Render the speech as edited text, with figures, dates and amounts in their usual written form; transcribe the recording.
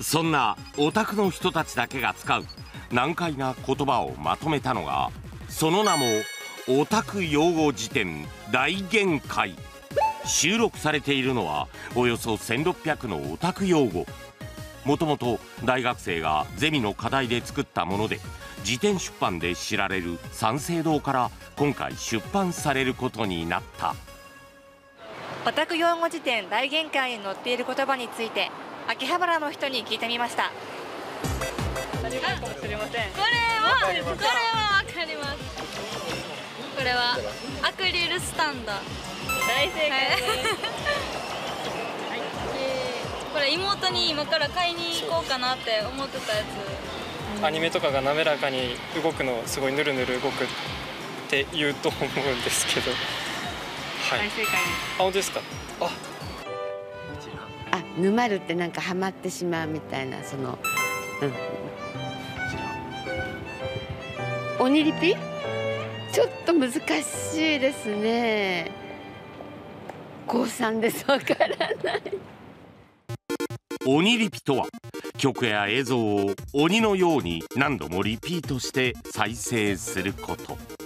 そんなオタクの人たちだけが使う難解な言葉をまとめたのが、その名もオタク用語辞典大限界。収録されているのはおよそ1600のオタク用語。もともと大学生がゼミの課題で作ったもので、辞典出版で知られる三省堂から今回出版されることになった。 オタク用語辞典大限界に載っている言葉について秋葉原の人に聞いてみました。 ありかもしれません。 これはわかります。これはアクリルスタンド。 大正解です。 これ妹に今から買いに行こうかなって思ってたやつ。 アニメとかが滑らかに動くのすごいヌルヌル動くって言うと思うんですけど、はい。 大正解です。 あ、本当ですか。 沼るってなんかハマってしまうみたいな、その鬼リピちょっと難しいですね。高3です。わからない。 鬼リピとは、曲や映像を鬼のように何度もリピートして再生すること。